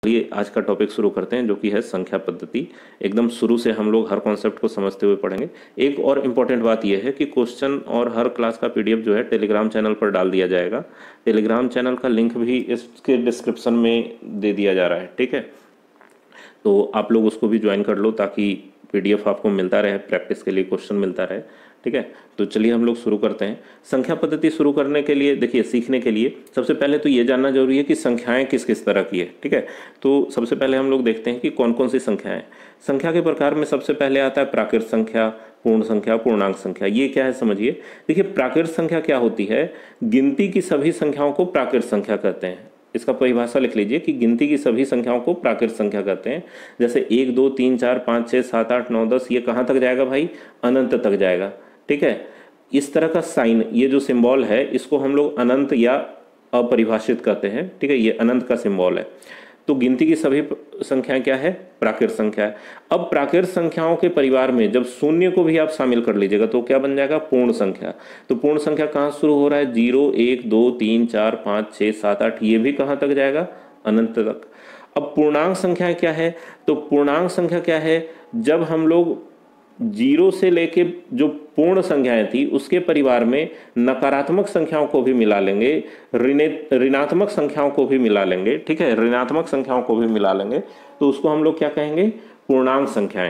ये आज का टॉपिक शुरू करते हैं, जो कि है संख्या पद्धति। एकदम शुरू से हम लोग हर कॉन्सेप्ट को समझते हुए पढ़ेंगे। एक और इम्पॉर्टेंट बात यह है कि क्वेश्चन और हर क्लास का पीडीएफ जो है टेलीग्राम चैनल पर डाल दिया जाएगा। टेलीग्राम चैनल का लिंक भी इसके डिस्क्रिप्शन में दे दिया जा रहा है, ठीक है। तो आप लोग उसको भी ज्वाइन कर लो ताकि पीडीएफ आपको मिलता रहे, प्रैक्टिस के लिए क्वेश्चन मिलता रहे, ठीक है। तो चलिए हम लोग शुरू करते हैं। संख्या पद्धति शुरू करने के लिए देखिए, सीखने के लिए सबसे पहले तो ये जानना जरूरी है कि संख्याएं किस किस तरह की है, ठीक है। तो सबसे पहले हम लोग देखते हैं कि कौन कौन सी संख्याएं। संख्या के प्रकार में सबसे पहले आता है प्राकृत संख्या, पूर्ण संख्या, पूर्णांक संख्या। ये क्या है समझिए। देखिए, प्राकृत संख्या क्या होती है? गिनती की सभी संख्याओं को प्राकृत संख्या कहते हैं। इसका परिभाषा लिख लीजिए कि गिनती की सभी संख्याओं को प्राकृत संख्या कहते हैं। जैसे 1 2 3 4 5 6 7 8 9 10, ये कहाँ तक जाएगा भाई? अनंत तक जाएगा, ठीक है। इस तरह का साइन, ये जो सिंबल है, इसको हम लोग अनंत या अपरिभाषित कहते हैं, ठीक है। ये अनंत का सिंबल है। तो गिनती की सभी संख्याएं क्या है? प्राकृत संख्या है। अब प्राकृत संख्याओं के परिवार में जब शून्य को भी आप शामिल कर लीजिएगा तो क्या बन जाएगा? पूर्ण संख्या। तो पूर्ण संख्या कहाँ शुरू हो रहा है? 0 1 2 3 4 5 6 7 8, ये भी कहाँ तक जाएगा? अनंत तक। अब पूर्णांक संख्या क्या है? तो पूर्णांक संख्या क्या है? जब हम लोग 0 से लेके जो पूर्ण संख्याएं थी उसके परिवार में नकारात्मक संख्याओं को भी मिला लेंगे, ऋणात्मक संख्याओं को भी मिला लेंगे, ठीक है। ऋणात्मक संख्याओं को भी मिला लेंगे तो उसको हम लोग क्या कहेंगे? पूर्णांक संख्याएं।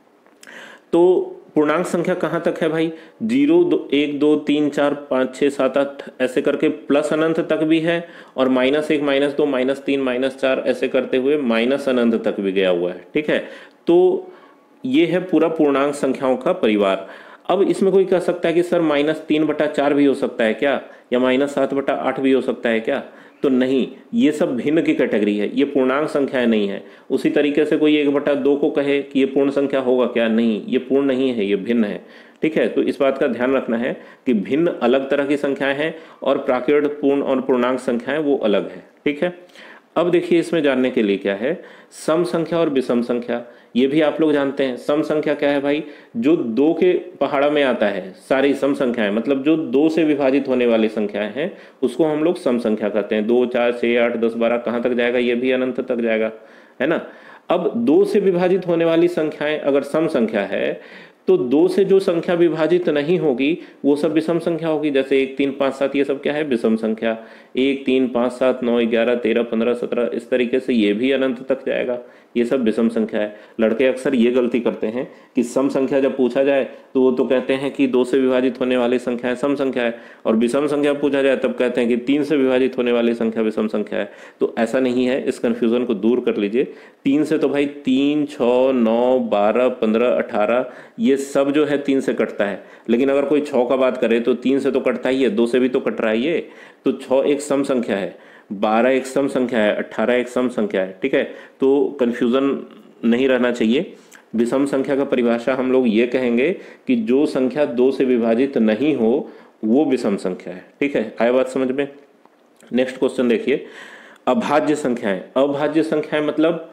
तो पूर्णांक संख्या कहाँ तक है भाई? 0 1 2 3 4 5 6 7 8 ऐसे करके प्लस अनंत तक भी है, और -1 -2 -3 -4 ऐसे करते हुए माइनस अनंत तक भी गया हुआ है, ठीक है। तो ये है पूरा पूर्णांक संख्याओं का परिवार। अब इसमें कोई कह सकता है कि सर -3/4 भी हो सकता है क्या, या -7/8 भी हो सकता है क्या? तो नहीं, ये सब भिन्न की कैटेगरी है, ये पूर्णांक संख्याएं नहीं है। उसी तरीके से कोई 1/2 को कहे कि ये पूर्ण संख्या होगा क्या? नहीं, ये पूर्ण नहीं है, ये भिन्न है, ठीक है। तो इस बात का ध्यान रखना है कि भिन्न अलग तरह की संख्याएं हैं और प्राकृत, पूर्ण और पूर्णांक संख्याएं वो अलग है, ठीक है। अब देखिए, इसमें जानने के लिए क्या है, सम संख्या और विषम संख्या। ये भी आप लोग जानते हैं। सम संख्या क्या है भाई? जो 2 के पहाड़ा में आता है, सारी सम संख्याएं, मतलब जो 2 से विभाजित होने वाली संख्याएं हैं उसको हम लोग सम संख्या कहते हैं। 2 4 6 8 10 12 कहाँ तक जाएगा? ये भी अनंत तक जाएगा, है ना। अब 2 से विभाजित होने वाली संख्याएं अगर सम संख्या है तो 2 से जो संख्या विभाजित नहीं होगी वो सब विषम संख्या होगी। जैसे 1 3 5 7, ये सब क्या है? विषम संख्या। 1 3 5 7 9 11 13 15 17, इस तरीके से ये भी अनंत तक जाएगा, ये सब विषम संख्या है। लड़के अक्सर ये गलती करते हैं कि सम संख्या जब पूछा जाए तो वो तो कहते हैं कि 2 से विभाजित होने वाली संख्या है सम संख्या है, और विषम संख्या पूछा जाए तब कहते हैं कि 3 से विभाजित होने वाली संख्या विषम संख्या है। तो ऐसा नहीं है, इस कन्फ्यूजन को दूर कर लीजिए। 3 से तो भाई 3 6 9 12 15 18, ये सब जो है 3 से कटता है। लेकिन अगर कोई 6 का बात करे तो 3 से तो कटता ही है, 2 से भी तो कट रहा है ये। तो 6 एक सम संख्या है, 12 एक सम संख्या है, 18 एक सम संख्या है, ठीक है। तो कन्फ्यूजन नहीं रहना चाहिए। विषम संख्या का परिभाषा हम लोग ये कहेंगे कि जो संख्या 2 से विभाजित नहीं हो वो विषम संख्या है, ठीक है। आया बात समझ में? नेक्स्ट क्वेश्चन देखिए, अभाज्य संख्याएं। अभाज्य संख्याएं मतलब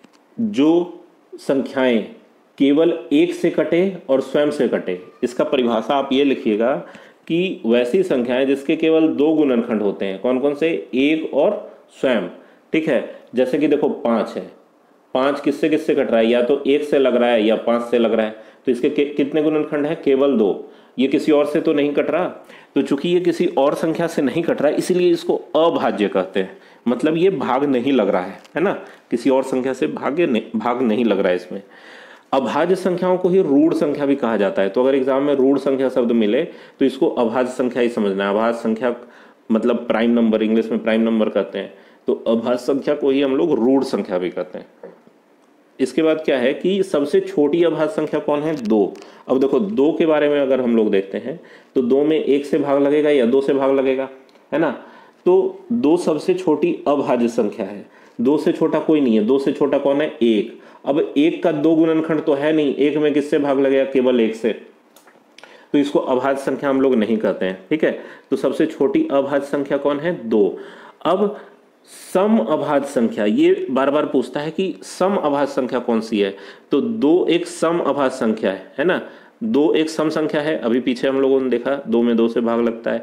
जो संख्याएं केवल 1 से कटे और स्वयं से कटे। इसका परिभाषा आप ये लिखिएगा कि वैसी संख्याएं जिसके केवल 2 गुणनखंड होते हैं। कौन कौन से? 1 और स्वयं, ठीक है। जैसे कि देखो 5 है, 5 किससे किससे कट रहा है? या तो 1 से लग रहा है या 5 से लग रहा है। तो इसके कितने गुणनखंड हैं? केवल 2। ये किसी और से तो नहीं कट रहा। तो चूंकि ये किसी और संख्या से नहीं कट रहा है इसलिए इसको अभाज्य कहते हैं। मतलब ये भाग नहीं लग रहा है ना, किसी और संख्या से भाग नहीं लग रहा है इसमें। अभाज्य संख्याओं को ही रूढ़ संख्या भी कहा जाता है। तो अगर एग्जाम में रूढ़ संख्या शब्द मिले तो इसको अभाज्य संख्या ही समझना है। अभाज्य संख्या मतलब प्राइम नंबर, इंग्लिश में प्राइम नंबर कहते हैं। तो अभाज्य संख्या को ही हम लोग रूढ़ संख्या भी कहते हैं। इसके बाद क्या है कि सबसे छोटी अभाज्य संख्या कौन है? 2। अब देखो 2 के बारे में अगर हम लोग देखते हैं तो 2 में 1 से भाग लगेगा या 2 से भाग लगेगा, है ना। तो 2 सबसे छोटी अभाज्य संख्या है। 2 से छोटा कोई नहीं है। 2 से छोटा कौन है? 1। अब 1 का 2 गुणनखंड तो है नहीं, 1 में किससे भाग लगेगा? केवल 1 से। तो इसको अभाज्य संख्या हम लोग नहीं कहते हैं, ठीक है। तो सबसे छोटी अभाज्य संख्या कौन है? 2। अब सम अभाज्य संख्या, ये बार बार पूछता है कि सम अभाज्य संख्या कौन सी है? तो 2 एक सम अभाज्य संख्या है ना। 2 एक सम संख्या है, अभी पीछे हम लोगों ने देखा 2 में 2 से भाग लगता है।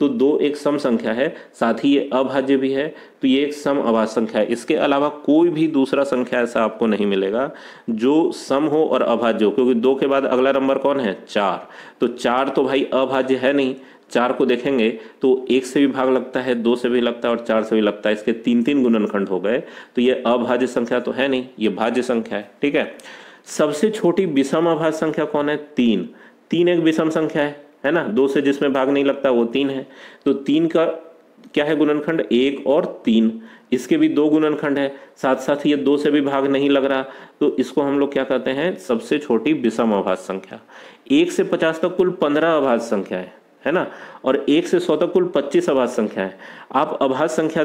तो 2 एक सम संख्या है, साथ ही ये अभाज्य भी है, तो ये एक सम अभाज्य संख्या है। इसके अलावा कोई भी दूसरा संख्या ऐसा आपको नहीं मिलेगा जो सम हो और अभाज्य हो, क्योंकि 2 के बाद अगला नंबर कौन है? 4। तो 4 तो भाई अभाज्य है नहीं। 4 को देखेंगे तो 1 से भी भाग लगता है, 2 से भी लगता है और 4 से भी लगता है। इसके 3 गुणनखंड हो गए, तो ये अभाज्य संख्या तो है नहीं, ये भाज्य संख्या है। ठीक है, सबसे छोटी विषम अभाज्य संख्या कौन है? 3। 3 एक विषम संख्या है ना, 2 से जिसमें भाग नहीं लगता वो 3 है। तो 3 का क्या है गुणनखंड? 1 और 3। इसके भी 2 गुणनखंड है, साथ साथ ये 2 से भी भाग नहीं लग रहा, तो इसको हम लोग क्या कहते हैं? सबसे छोटी विषम अभाज्य संख्या। 1 से 50 तक कुल 15 अभाज्य संख्या है ना, और 1 से 100 तक कुल 25 अभाज्य संख्या है। आप अभाज्य संख्या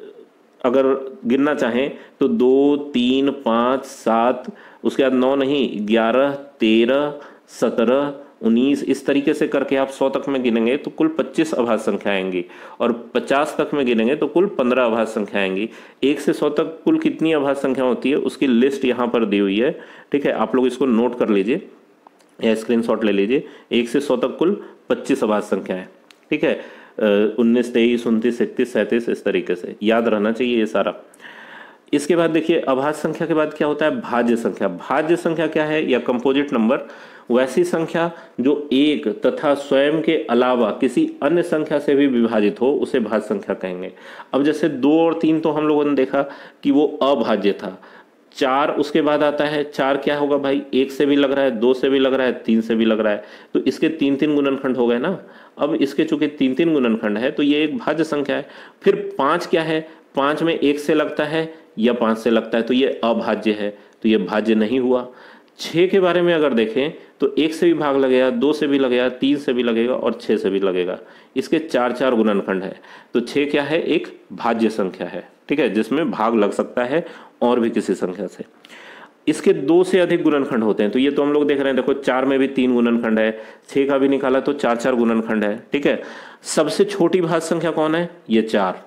अगर गिनना चाहें तो 2, 3, 5, 7, उसके बाद 9 नहीं, 11, 13, 17, 19, इस तरीके से करके आप 100 तक में गिनेंगे तो कुल 25 अभाज्य संख्या आएंगी, और 50 तक में गिनेंगे तो कुल 15 अभाज्य संख्या आएंगी। 1 से 100 तक कुल कितनी अभाज्य संख्या होती है उसकी लिस्ट यहाँ पर दी हुई है। ठीक है, आप लोग इसको नोट कर लीजिए या स्क्रीनशॉट ले लीजिए। 1 से 100 तक कुल 25 अभाज्य संख्या है। ठीक है, 19, 23, 29, 31, 37, इस तरीके से याद रहना चाहिए ये सारा। इसके बाद देखिए अभाज्य संख्या के बाद क्या होता है? भाज्य संख्या। भाज्य संख्या क्या है? या कंपोजिट नंबर, वैसी संख्या जो एक तथा स्वयं के अलावा किसी अन्य संख्या से भी विभाजित हो उसे भाज्य संख्या कहेंगे। अब जैसे 2 और 3 तो हम लोगों ने देखा कि वो अभाज्य था। 4 उसके बाद आता है। 4 क्या होगा भाई? 1 से भी लग रहा है, 2 से भी लग रहा है, 3 से भी लग रहा है, तो इसके 3 गुणनखंड हो गए ना। अब इसके चूंकि 3 गुणनखंड है तो ये एक भाज्य संख्या है। फिर 5 क्या है? 5 में 1 से लगता है या 5 से लगता है, तो ये अभाज्य है, तो ये भाज्य नहीं हुआ। 6 के बारे में अगर देखें तो 1 से भी भाग लगेगा, 2 से भी लगेगा, 3 से भी लगेगा और 6 से भी लगेगा। इसके 4 गुणनखंड है, तो 6 क्या है? एक भाज्य संख्या है। ठीक है, जिसमें भाग लग सकता है और भी किसी संख्या से। इसके 2 से अधिक गुणनखंड होते हैं, तो ये तो हम लोग देख रहे हैं। देखो 4 में भी 3 गुणनखंड है, 6 का भी निकाला तो 4 गुणनखंड है। ठीक है, सबसे छोटी भाज्य संख्या कौन है? ये 4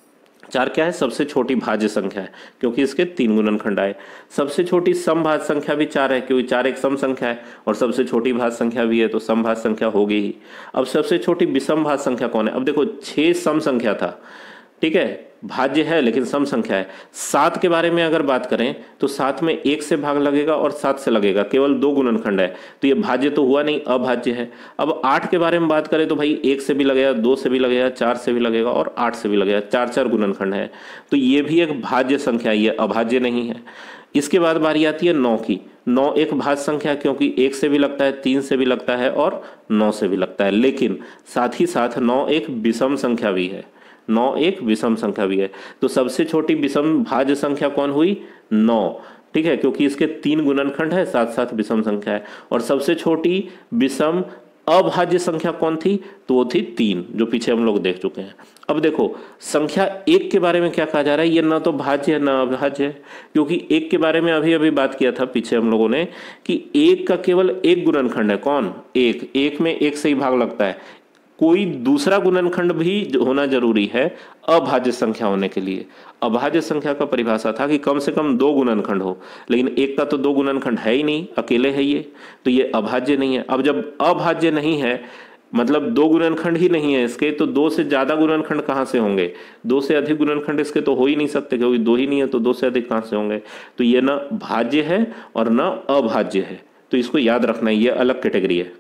क्या है? सबसे छोटी भाज्य संख्या है, क्योंकि इसके 3 गुणनखंड आए। सबसे छोटी समभाज्य संख्या भी 4 है, क्योंकि 4 एक सम संख्या है, और सबसे छोटी भाज्य संख्या भी है, तो समभाज्य संख्या होगी ही। अब सबसे छोटी विषम भाज्य संख्या कौन है? अब देखो 6 सम संख्या था, ठीक है, भाज्य है लेकिन सम संख्या है। 7 के बारे में अगर बात करें तो 7 में 1 से भाग लगेगा और 7 से लगेगा, केवल 2 गुणनखंड है, तो ये भाज्य तो हुआ नहीं, अभाज्य है। अब 8 के बारे में बात करें तो भाई 1 से भी लगेगा, 2 से भी लगेगा, 4 से भी लगेगा और 8 से भी लगेगा, 4 गुणनखंड है, तो ये भी एक भाज्य संख्या, ये अभाज्य नहीं है। इसके बाद बारी आती है 9 की। 9 एक भाज्य संख्या, क्योंकि 1 से भी लगता है, 3 से भी लगता है और 9 से भी लगता है, लेकिन साथ ही साथ 9 एक विषम संख्या भी है। 9 एक विषम संख्या भी है, तो सबसे छोटी विषम भाज्य संख्या कौन हुई? 9। ठीक है, क्योंकि इसके 3 गुणनखंड है, साथ साथ विषम संख्या है। और सबसे छोटी विषम अभाज्य संख्या कौन थी? तो वो थी 3, जो पीछे हम लोग देख चुके हैं। अब देखो संख्या 1 के बारे में क्या कहा जा रहा है? ये ना तो भाज्य है ना अभाज्य है, क्योंकि 1 के बारे में अभी अभी बात किया था पीछे हम लोगों ने कि 1 का केवल एक गुणनखंड है। कौन? 1 में 1 से ही भाग लगता है। कोई दूसरा गुणनखंड भी होना जरूरी है अभाज्य संख्या होने के लिए। अभाज्य संख्या का परिभाषा था कि कम से कम 2 गुणनखंड हो, लेकिन 1 का तो 2 गुणनखंड है ही नहीं, अकेले है ये, तो ये अभाज्य नहीं है। अब जब अभाज्य नहीं है मतलब 2 गुणनखंड ही नहीं है इसके, तो 2 से ज्यादा गुणनखंड कहाँ से होंगे? 2 से अधिक गुणनखंड इसके तो हो ही नहीं सकते, क्योंकि 2 ही नहीं है, तो 2 से अधिक कहाँ से होंगे? तो ये ना भाज्य है और ना अभाज्य है, तो इसको याद रखना, ये अलग कैटेगरी है।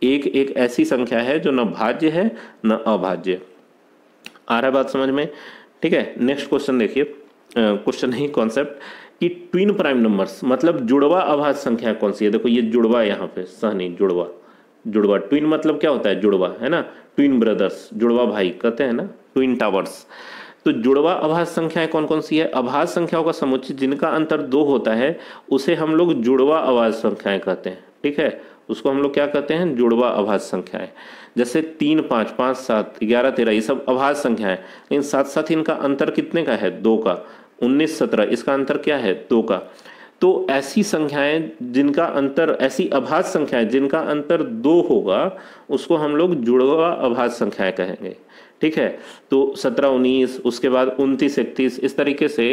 एक ऐसी संख्या है जो न भाज्य है न अभाज्य। आ रहा है बात समझ में? ठीक है, नेक्स्ट क्वेश्चन देखिए, क्वेश्चन नहीं कॉन्सेप्ट, कि ट्विन प्राइम नंबर्स मतलब जुड़वा अभाज्य संख्या कौन सी है? देखो ये जुड़वा, यहाँ पे सह नहीं, जुड़वा। ट्विन मतलब क्या होता है? जुड़वा, है ना, ट्विन ब्रदर्स, जुड़वा भाई कहते हैं ना, ट्विन टावर्स। तो जुड़वा अभाज्य संख्याएं कौन कौन सी है? अभाज्य संख्याओं का समुच्चय जिनका अंतर 2 होता है उसे हम लोग जुड़वा अभाज्य संख्याएं कहते हैं। ठीक है, उसको हम लोग क्या कहते हैं? जुड़वा अभाज्य संख्याएं। जैसे 3, 5, 5, 7, 11, 13, ये सब अभाज्य संख्याएं, लेकिन साथ साथ इनका अंतर कितने का है? 2 का। 19, 17, इसका अंतर क्या है? 2 का। तो ऐसी संख्याएं जिनका अंतर, ऐसी अभाज्य संख्याएं जिनका अंतर 2 होगा उसको हम लोग जुड़वा अभाज्य संख्याएं कहेंगे। ठीक है, तो 17, 19, उसके बाद 29, 31, इस तरीके से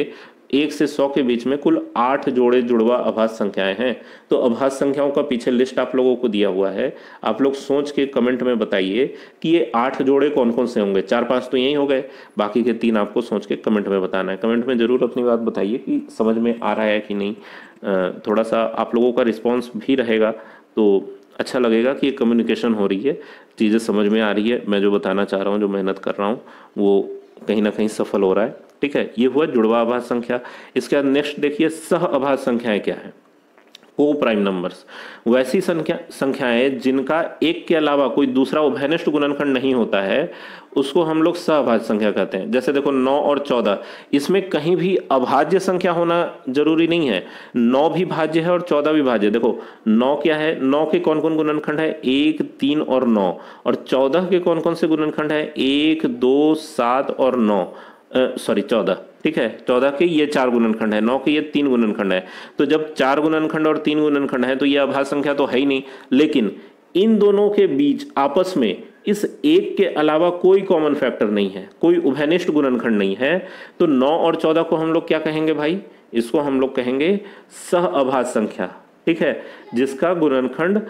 1 से 100 के बीच में कुल 8 जोड़े जुड़वा अभाज्य संख्याएं हैं। तो अभाज्य संख्याओं का पीछे लिस्ट आप लोगों को दिया हुआ है, आप लोग सोच के कमेंट में बताइए कि ये 8 जोड़े कौन कौन से होंगे। 4-5 तो यही हो गए, बाकी के 3 आपको सोच के कमेंट में बताना है। कमेंट में ज़रूर अपनी बात बताइए कि समझ में आ रहा है कि नहीं। थोड़ा सा आप लोगों का रिस्पॉन्स भी रहेगा तो अच्छा लगेगा कि ये कम्युनिकेशन हो रही है, चीज़ें समझ में आ रही है, मैं जो बताना चाह रहा हूँ, जो मेहनत कर रहा हूँ वो कहीं ना कहीं सफल हो रहा है। ठीक है, ये हुआ जुड़वा अभाज्य संख्या। इसके बाद नेक्स्ट देखिए सह अभाज्य संख्याएं क्या है। को प्राइम नंबर्स, वैसी संख्याएं जिनका एक के अलावा कोई दूसरा उभयनिष्ठ गुणनखंड नहीं होता है, उसको हम लोग सहअभाज्य संख्या कहते हैं। जैसे देखो 9 और 14, इसमें कहीं भी अभाज्य संख्या होना जरूरी नहीं है। 9 भी भाज्य है और 14 भी भाज्य। देखो 9 क्या है, 9 के कौन कौन गुणनखंड है, 1, 3 और 9। और 14 के कौन कौन से गुणनखंड है, 1, 2, 7 और 9, सॉरी 14। ठीक है, 14 के ये 4 गुणनखंड है, 9 के ये 3 गुणनखंड है। तो जब 4 गुणनखंड और 3 गुणनखंड है तो ये अभाज्य संख्या तो है ही नहीं। लेकिन इन दोनों के बीच आपस में इस एक के अलावा कोई कॉमन फैक्टर नहीं है, कोई उभयनिष्ठ गुणनखंड नहीं है। तो 9 और 14 को हम लोग क्या कहेंगे भाई, इसको हम लोग कहेंगे सहअभाज्य संख्या। ठीक है, जिसका गुणनखंड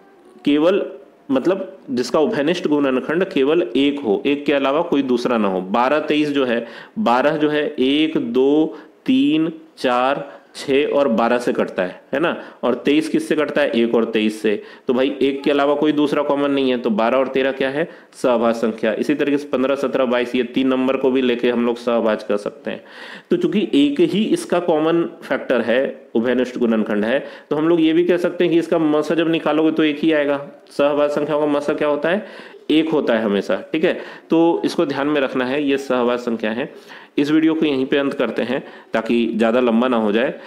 केवल मतलब जिसका उभयनिष्ठ गुणनखंड केवल एक हो, एक के अलावा कोई दूसरा ना हो। 12, 23 जो है, 12 जो है 1, 2, 3, 4, 6 और 12 से कटता है ना। और 23 किससे कटता है, 1 और 23 से। तो भाई एक के अलावा कोई दूसरा कॉमन नहीं है, तो 12 और 13 क्या है, सहअभाज्य संख्या। इसी तरीके से 15, 17, 22 ये 3 नंबर को भी लेके हम लोग सहअभाज्य कर सकते हैं। तो चूंकि एक ही इसका कॉमन फैक्टर है, उभयनिष्ठ गुणनखंड है, तो हम लोग ये भी कह सकते हैं कि इसका मसा जब निकालोगे तो एक ही आएगा। सहअभाज्य संख्याओं का मसा क्या होता है, एक होता है हमेशा। ठीक है, तो इसको ध्यान में रखना है, ये सहअभाज्य संख्या है। इस वीडियो को यहीं पे अंत करते हैं ताकि ज़्यादा लंबा ना हो जाए।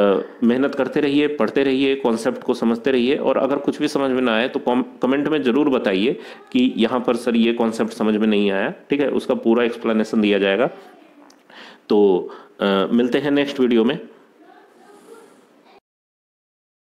मेहनत करते रहिए, पढ़ते रहिए, कॉन्सेप्ट को समझते रहिए, और अगर कुछ भी समझ में ना आए तो कमेंट में ज़रूर बताइए कि यहाँ पर सर ये कॉन्सेप्ट समझ में नहीं आया। ठीक है, उसका पूरा एक्सप्लेनेशन दिया जाएगा। तो मिलते हैं नेक्स्ट वीडियो में।